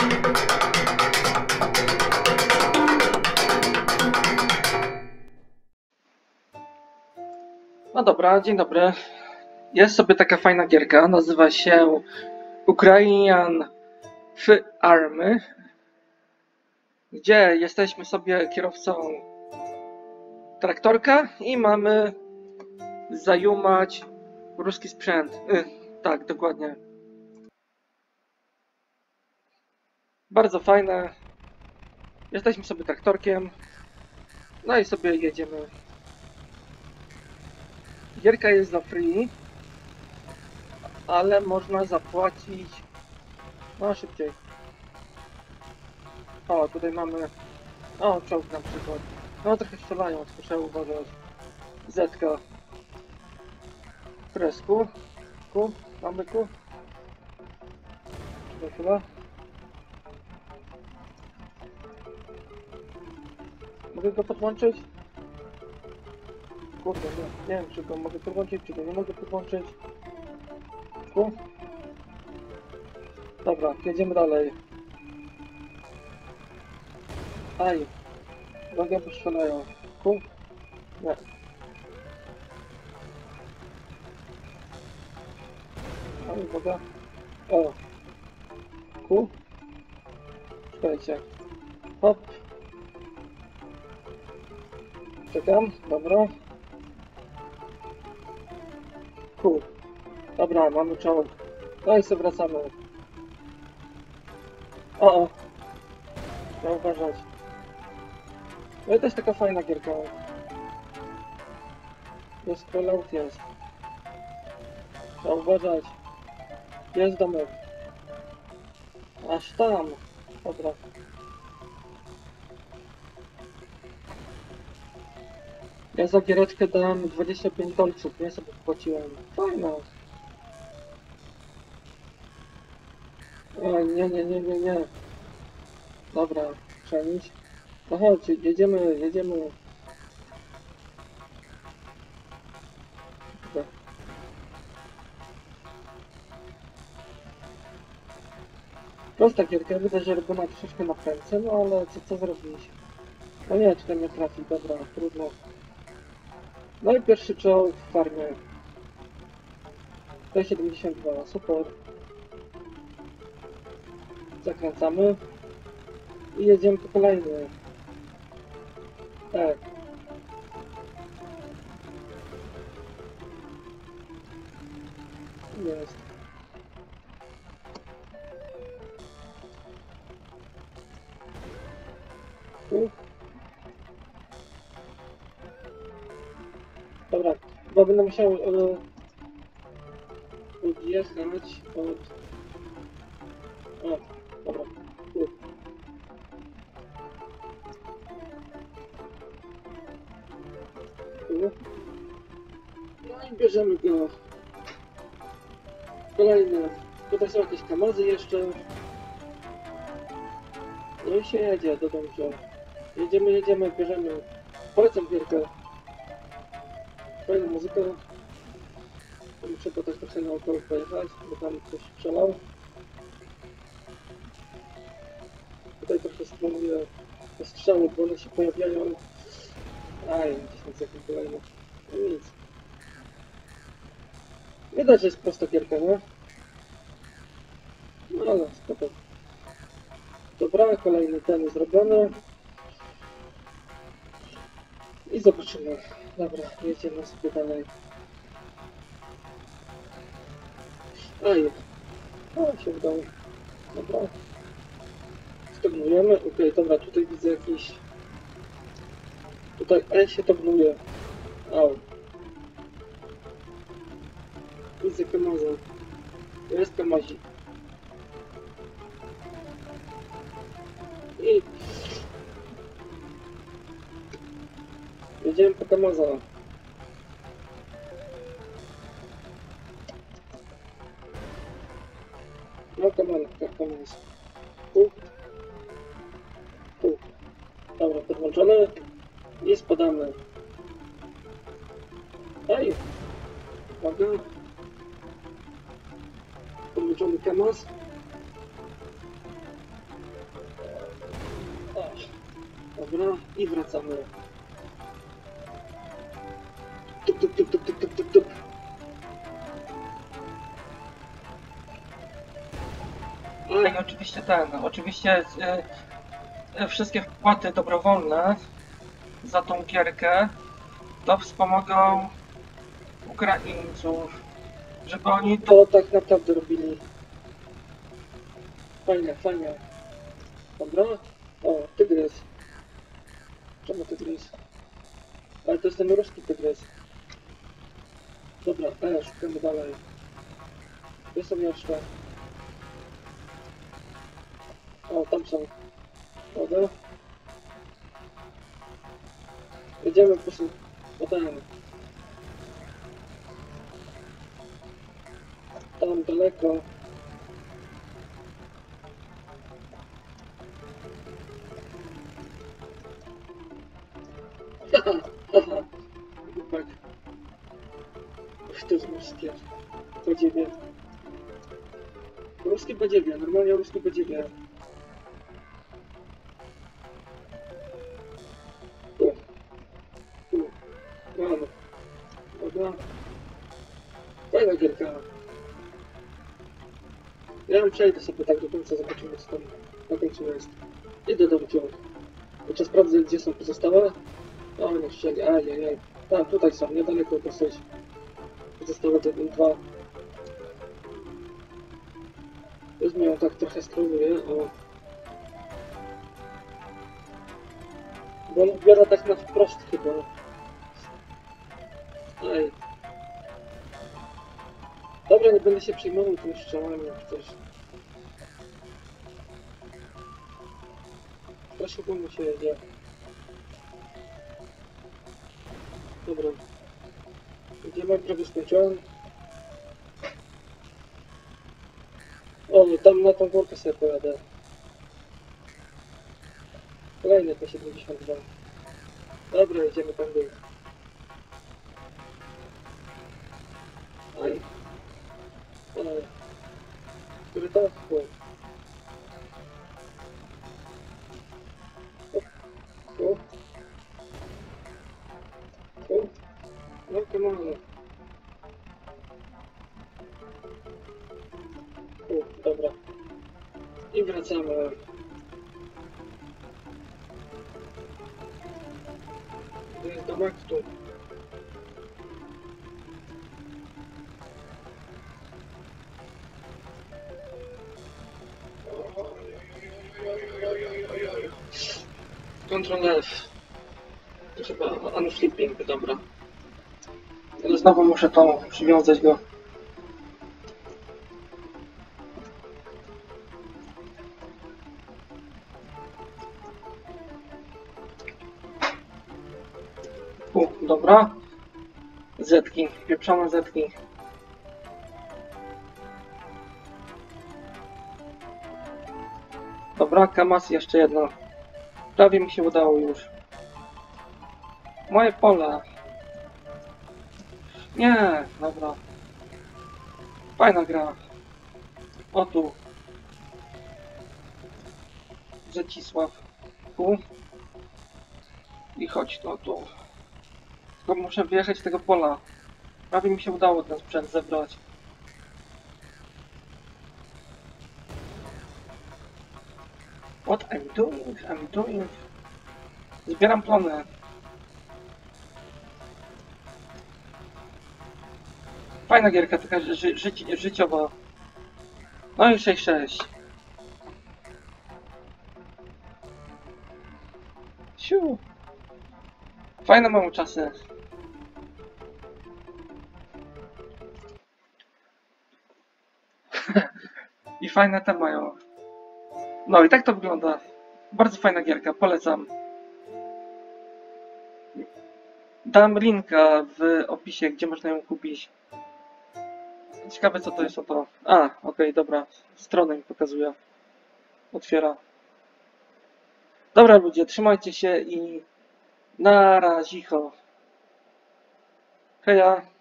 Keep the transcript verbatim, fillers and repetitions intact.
No dobra, dzień dobry. Jest sobie taka fajna gierka, nazywa się Ukrainian F-Army, gdzie jesteśmy sobie kierowcą traktorka i mamy zajumać ruski sprzęt. Y, tak, dokładnie. Bardzo fajne. Jesteśmy sobie traktorkiem. No i sobie jedziemy. Gierka jest za free, ale można zapłacić no szybciej. O, tutaj mamy o, czołg na przykład. No trochę strzelają, tylko trzeba uważać. Zetka. Kresku. Ku. Mamy ku. Czekaj chwilę. Mogę go podłączyć? Kurde, nie, nie wiem czy go mogę podłączyć, czy go nie mogę podłączyć. Ku. Dobra, jedziemy dalej. Aj. Uwaga, bo strzelają. Ku. Nie. Aj, uwaga. O. Ku. Czekajcie. Hop. Czekam, dobra. Ku. Dobra, mamy czołg. No i sobie wracamy. O, o. Trzeba uważać. No i to jest taka fajna gierka. Jest callout, jest. Trzeba uważać. Jest domek. Aż tam. Dobra. Ja za giereczkę dałem dwadzieścia pięć dolców, nie sobie wpłaciłem. Fajna. O, nie, nie, nie, nie, nie. Dobra, przenić. No chodź, jedziemy, jedziemy. Dobra. Prosta gierka, widać, że robiona troszeczkę na pęce, no ale co, co zrobić? No nie, tutaj nie trafi, dobra, trudno. No i pierwszy czołg w farmie. T siedemdziesiąt dwa, super. Zakręcamy. I jedziemy po kolejny. Tak. Jest. Tu. Dobra, bo będę musiał e, odjechać od... O, dobra. Tu. Tu. No i bierzemy go. Kolejne. Tutaj są jakieś kamazy jeszcze. No i się jedzie do domcia. Jedziemy, jedziemy, bierzemy. Polecam gierkę. Fajna muzyka. Muszę to też trochę naokoło pojechać, bo tam ktoś strzelał. Tutaj trochę spróbuję strzały, bo one się pojawiają. Aj, dziesięć sekund kolejne. No nic. Widać, że jest prosta gierka, nie? No ale spoko. Dobra, kolejny ten zrobiony. I zobaczymy. Dobra, jedziemy sobie dalej. Aj, o, się udało. Dobra. Stognujemy. Okej, okay, dobra, tutaj widzę jakiś... Tutaj E się tognuje. Au. Widzę kamaza. Jest kamazik. I... Jedziemy po kamaza. No kamaz, tak kamaz. Tu. Tu. Dobra, podłączony. I spadamy. Ej! Uwaga. Podłączony kamaz. Dobra, i wracamy. Tup, tup, tup, tup, tup, tup, tup, tup. No i oczywiście ten, oczywiście y, y, wszystkie wpłaty dobrowolne za tą gierkę to wspomogą Ukraińców, żeby oni to... To tak naprawdę robili. Fajnie, fajnie. Dobra. O, tygrys. Czemu tygrys? Ale to jest ten ruski tygrys. Dobra, e, szukamy dalej. Gdzie są jeszcze? O, tam są. Dobra. Jedziemy po prostu po ten. Tam daleko. Haha, haha. Głupek. Uff, to jest ruskie. Badziewie. Ruskie badziewie, normalnie ruskie badziewie. Tu. Tu. Mamy. Dobra. Fajna gierka. Ja przejdę sobie tak do końca, zobaczymy co tam na końcu jest. Idę do wyciągu. Jeszcze sprawdzę gdzie są pozostałe. O, nie strzeli, ajajaj. Tak, tutaj są, niedaleko dosyć. Pozostałe te dwa. Już mnie tak trochę skroluje, o. Bo on biorę tak na wprost chyba. Ej. Dobra, nie będę się przejmował tymi strzałami jak coś. Strasznie wolno się jedzie. Dobra. Idziemy, prawie skończyłem. O, tam na tą górkę sobie pojadę. Kolejny T siedemdziesiąt dwa. Dobra, idziemy tam dół. Aj. Aj. Który to? O. O. O. No, come on. O, dobra. I wracamy. To jest domek tu. Control F. To chyba unflipping, dobra. Ale znowu muszę to przywiązać go. U, dobra. Zetki, pieprzone zetki. Dobra, Kamas jeszcze jedno. Prawie mi się udało już. Moje pole. Nie, dobra. Fajna gra. O tu. Zecisław. Tu. I chodź to tu. Tylko muszę wyjechać z tego pola. Prawie mi się udało ten sprzęt zebrać. What I'm doing? I'm doing. Zbieram plony. Fajna gierka, taka ży ży życiowa. No i sześć sześć. Siu. Fajne mają czasy. I fajne te mają. No i tak to wygląda. Bardzo fajna gierka, polecam. Dam linka w opisie, gdzie można ją kupić. Ciekawe co to jest o to. A, okej, okay, dobra. Stronę mi pokazuje. Otwiera. Dobra ludzie, trzymajcie się i na razicho. Heja.